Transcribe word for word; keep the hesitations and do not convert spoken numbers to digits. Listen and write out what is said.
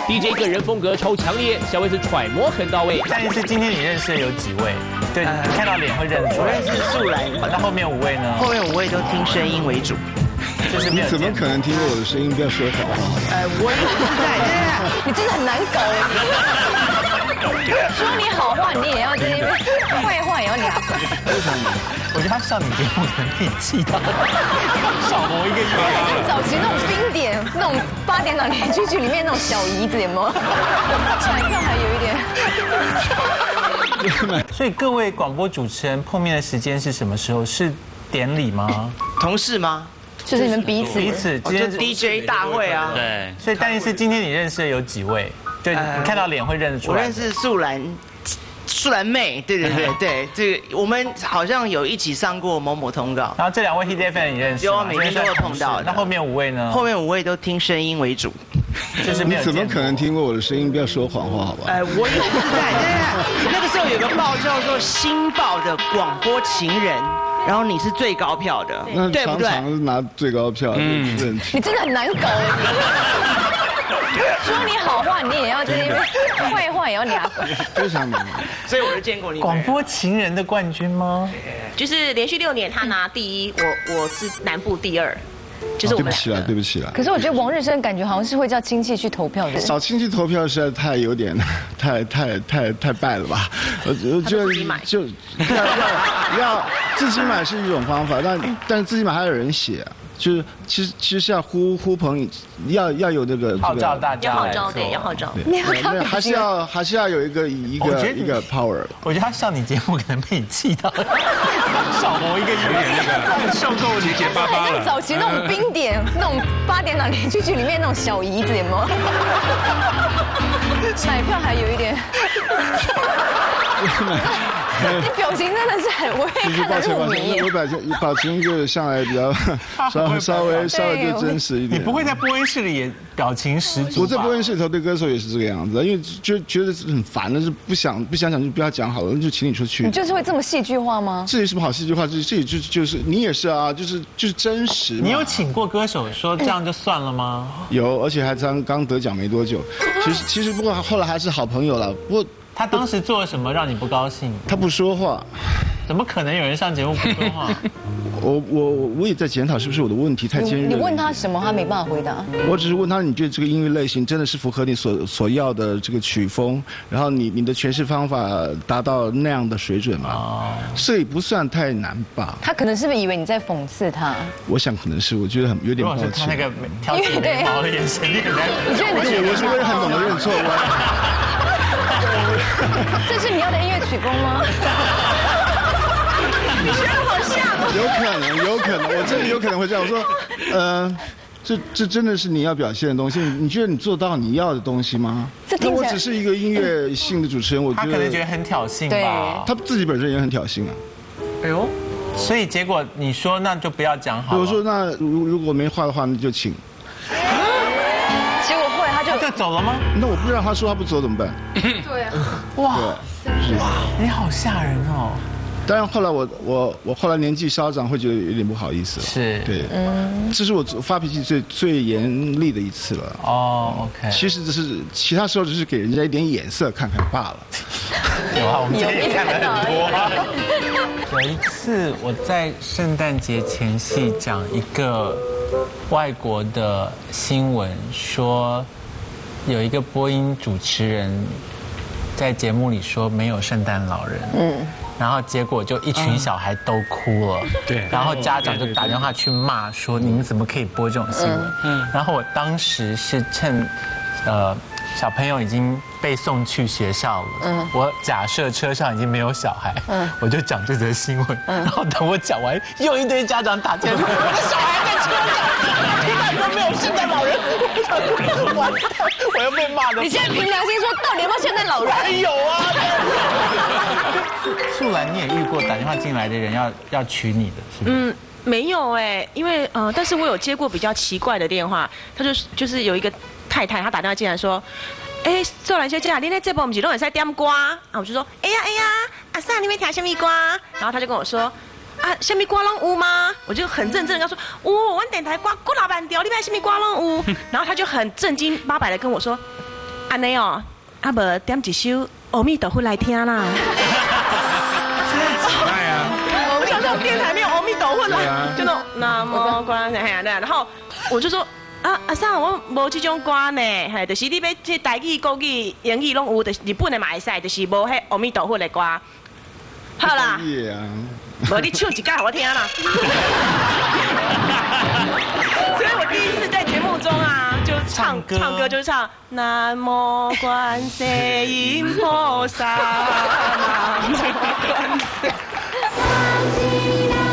D J 个人风格超强烈，小伟子揣摩很到位。 但是今天你认识的有几位？对，你看到脸会认得出来。 我认识素兰， 那后面五位呢？ 后面五位都听声音为主。 就是没有。 你怎么可能听过我的声音？不要说谎话。 呃，我也不在， 你真的很难搞哎。说你好话，你也要在那边；坏话也要俩嘴。 非常难。 我觉得他上你节目可能被你气到，少磨一个月。 早期那种经典，那种八点档连续剧里面那种小姨子，有没有？彩票还有一点。 所以各位广播主持人碰面的时间是什么时候？是典礼吗？ 同事吗？ 就是你们彼此彼此就 D J 大会啊。 对。所以但是今天你认识的有几位？就你看到脸会认得出来。 我认识素兰。素兰妹，对对对对，这个我们好像有一起上过某某通告。 然后这两位 Hit F M 你认识吗？ 有，每天都会碰到。 那后面五位呢？ 后面五位都听声音为主。 就是没有。 你怎么可能听过我的声音？不要说谎话，好吧？ 呃，我也不在，对对。那个时候有个报叫做《新报》的广播情人，然后你是最高票的，对不对？ 常常拿最高票，嗯， 你真的很难搞哎。说你好话，你也要在那边；坏话也要俩嘴。 非常难。 所以我就见过你。 广播情人的冠军吗？ 就是连续六年他拿第一，我我是南部第二。就是我们对不起啦，对不起啦。 可是我觉得王日升感觉好像是会叫亲戚去投票的。 找亲戚投票实在太有点，太太太太败了吧？我我觉得就要要要自己买是一种方法，但但自己买还有人写。就是其实其实是要呼呼朋，要要有那个号召大家， 要号召对，要号召。 对， 还是要还是要有一个一个一个 power。 我觉得他上你节目可能被你气到，少磨一个月那个受够结结巴巴了。 早期那种经典，那种八点档连续剧里面那种小姨子，有没有？彩票还有一点。你表情真的是很，我会看得入迷。 我表情表情就上来比较稍稍微稍微就真实一点。 你不会在播音室里也表情十足？ 我在播音室里头对歌手也是这个样子，因为就觉得很烦的，是不想不想讲就不要讲好了，就请你出去。 你就是会这么戏剧化吗？ 这有什么好戏剧化？这这就就是你也是啊，就是就是真实。 你有请过歌手说这样就算了吗？ 有，而且还刚刚得奖没多久。其实其实不过后来还是好朋友了，不过。 他当时做了什么让你不高兴？ 他不说话， 怎么可能有人上节目不说话？ 我我我也在检讨是不是我的问题太尖锐。 你问他什么，他没办法回答。 我只是问他，你觉得这个音乐类型真的是符合你所所要的这个曲风，然后你你的诠释方法达到那样的水准吗？哦，这也不算太难吧？ 他可能是不是以为你在讽刺他？ 我想可能是，我觉得很有点抱歉。 如果是他那个挑起眉毛的眼神，你很难。 你觉得你我是我也很懂得认错。 这是你要的音乐曲风吗？ 你觉得好像？ 有可能，有可能，我真的有可能会这样。我说，呃，这这真的是你要表现的东西？你觉得你做到你要的东西吗？那我只是一个音乐性的主持人，我觉得他可能觉得很挑衅吧。 他自己本身也很挑衅啊。 哎呦，所以结果你说那就不要讲好了。 我说那如如果没话的话，那就请。 结果后来他就就走了吗？ 那我不让他说他不走怎么办？ 对啊。 哇哇，你好吓人哦！ 当然后来我我我后来年纪稍长，会觉得有点不好意思了。 是， 对，嗯，这是我发脾气最最严厉的一次了。 哦 ，OK。 其实只是其他时候只是给人家一点眼色看看罢了。 有啊，我们今天也看了很多。有一次我在圣诞节前夕讲一个外国的新闻，说有一个播音主持人在节目里说没有圣诞老人，嗯，然后结果就一群小孩都哭了，对，然后家长就打电话去骂说你们怎么可以播这种新闻，嗯，然后我当时是趁，呃。小朋友已经被送去学校了，嗯，我假设车上已经没有小孩，嗯，我就讲这则新闻，嗯，然后等我讲完，又一堆家长打电话，我的小孩在车上，听到说没有圣诞老人，完蛋，我又被骂的。 你现在凭良心说，到底有没有圣诞老人？ 还有啊。素兰，你也遇过打电话进来的人要要娶你的，是不是？嗯。 没有哎，因为呃，但是我有接过比较奇怪的电话，他就就是有一个太太，她打电话进来说，哎，素兰小姐，你在这波不是都很在点歌啊？我就说，哎呀哎呀，阿嫂你要听什么歌？然后他就跟我说，啊，什么歌拢有吗？我就很认真的跟他说，哦，我电台歌过老板调，你买什么歌拢有？然后他就很正经八百的跟我说， 安尼哦，啊无点一首阿弥陀佛来听啦。我想说电台没有阿弥陀佛啦，就那种南无观世音菩萨，然后我就说。啊阿桑，我无这种歌呢，嘿，就是你要这台语、国语、英语拢有，就是日本的嘛会使，就是无迄阿弥陀佛的歌。好啦，无你唱一届我听啦。所以我第一次在节目中啊，就唱唱歌，就是唱南无观世音菩萨，南无观世。